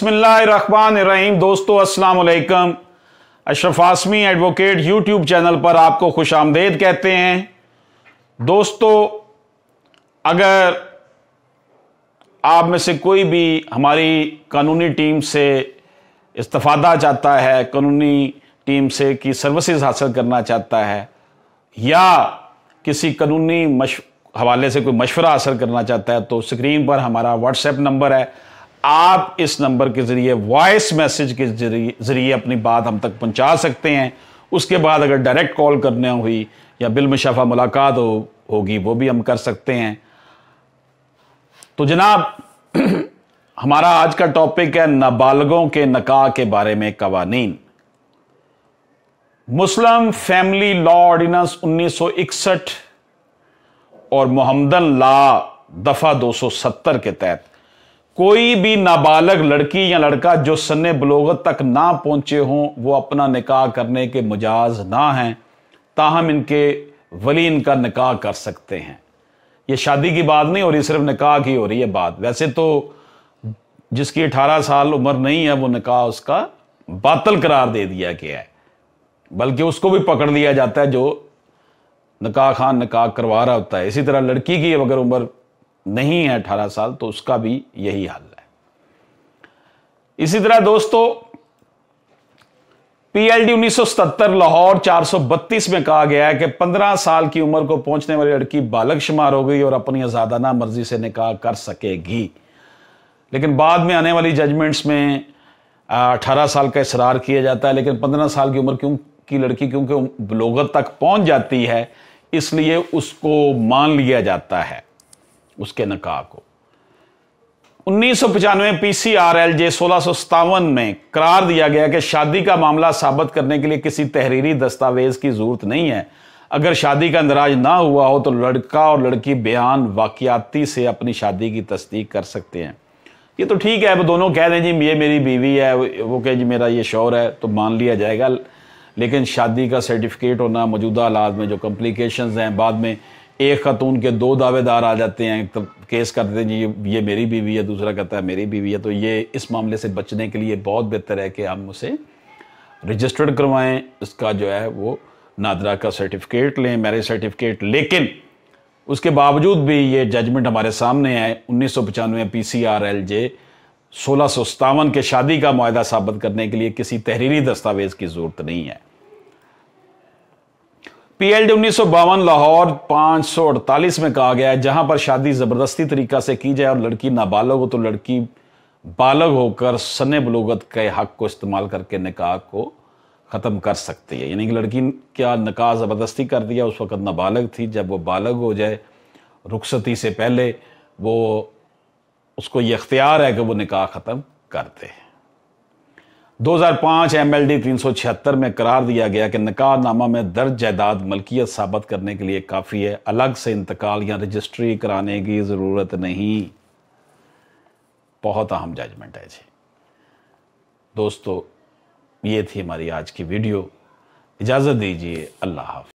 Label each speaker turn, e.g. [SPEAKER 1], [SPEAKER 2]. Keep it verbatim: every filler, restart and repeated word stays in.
[SPEAKER 1] बिस्मिल्लाहिर्रहमानिर्रहीम। दोस्तों अस्सलाम वालेकुम। Ashraf Asmi advocate YouTube channel पर आपको खुश आमदेद कहते हैं। दोस्तों, अगर आप में से कोई भी हमारी कानूनी टीम से इस्तिफादा चाहता है, कानूनी टीम से की सर्विसेज हासिल करना चाहता है या किसी कानूनी मश हवाले से कोई मशवरा हासिल करना चाहता है, तो स्क्रीन पर हमारा व्हाट्सएप नंबर है। आप इस नंबर के ज़रिए वॉइस मैसेज के ज़रिए अपनी बात हम तक पहुंचा सकते हैं। उसके बाद अगर डायरेक्ट कॉल करने हुई या बिलमुशाफा मुलाकात हो, होगी वो भी हम कर सकते हैं। तो जनाब, हमारा आज का टॉपिक है नाबालगों के निकाह के बारे में कवानीन। मुस्लिम फैमिली लॉ ऑर्डिनेंस उन्नीस सौ इकसठ और मोहम्मदन लॉ दफा दो सौ सत्तर के तहत कोई भी नाबालग लड़की या लड़का जो सन्ने बलोगत तक ना पहुंचे हों वो अपना निकाह करने के मुजाज ना हैं, ताहम इनके वली इनका निकाह कर सकते हैं। ये शादी की बात नहीं हो रही, सिर्फ निकाह की हो रही है बात। वैसे तो जिसकी अठारह साल उम्र नहीं है वो निकाह उसका बातिल करार दे दिया गया है, बल्कि उसको भी पकड़ लिया जाता है जो निकाह खान निकाह करवा रहा होता है। इसी तरह लड़की की अगर उम्र नहीं है अठारह साल तो उसका भी यही हाल है। इसी तरह दोस्तों, पीएलडी उन्नीस सौ सतहत्तर लाहौर चार सौ बत्तीस में कहा गया है कि पंद्रह साल की उम्र को पहुंचने वाली लड़की बालग शुमार हो गई और अपनी आजादाना मर्जी से निकाह कर सकेगी। लेकिन बाद में आने वाली जजमेंट्स में अठारह साल का इसरार किया जाता है, लेकिन पंद्रह साल की उम्र क्यों की लड़की क्योंकि बलोगत तक पहुंच जाती है, इसलिए उसको मान लिया जाता है उसके निकाह को। उन्नीस सौ पचानवे पीसीआरएलजे सोलह सौ सत्तावन में करार दिया गया कि शादी का मामला साबित करने के लिए किसी तहरीरी दस्तावेज की जरूरत नहीं है। अगर शादी का इंदराज ना हुआ हो तो लड़का और लड़की बयान वाकयाती से अपनी शादी की तस्दीक कर सकते हैं। ये तो ठीक है, वो दोनों कह दें जी ये मेरी बीवी है, वो कहे जी मेरा ये शौहर है, तो मान लिया जाएगा। लेकिन शादी का सर्टिफिकेट होना, मौजूदा हालात में जो कॉम्प्लिकेशंस हैं, बाद में एक खातून के दो दावेदार आ जाते हैं, तब केस करते हैं जी ये, ये मेरी बीवी है, दूसरा कहता है मेरी बीवी है, तो ये इस मामले से बचने के लिए बहुत बेहतर है कि हम उसे रजिस्टर्ड करवाएं, इसका जो है वो नादरा का सर्टिफिकेट लें, मैरिज सर्टिफिकेट। लेकिन उसके बावजूद भी ये जजमेंट हमारे सामने है उन्नीस सौ पचानवे P C R L J सोलह सौ सत्तावन के शादी का मुआहदा साबित करने के लिए किसी तहरीरी दस्तावेज की जरूरत नहीं है। पीएलडी उन्नीस सौ बावन लाहौर पांच सौ अड़तालीस में कहा गया है जहां पर शादी जबरदस्ती तरीका से की जाए और लड़की नाबालग हो तो लड़की बालग होकर सने बलोगत के हक को इस्तेमाल करके निकाह को खत्म कर सकती है। यानी कि लड़की क्या निकाह जबरदस्ती कर दिया, उस वक्त नाबालग थी, जब वो बालग हो जाए रुखसती से पहले वो उसको ये इख्तियार है कि वो निकाह खत्म कर दे। दो हज़ार पाँच एमएलडी तीन सौ छिहत्तर में करार दिया गया कि निकाह नामा में दर्ज जायदाद मलकियत साबित करने के लिए काफ़ी है, अलग से इंतकाल या रजिस्ट्री कराने की ज़रूरत नहीं। बहुत अहम जजमेंट है जी। दोस्तों, ये थी हमारी आज की वीडियो। इजाज़त दीजिए, अल्लाह हाफ़िज़।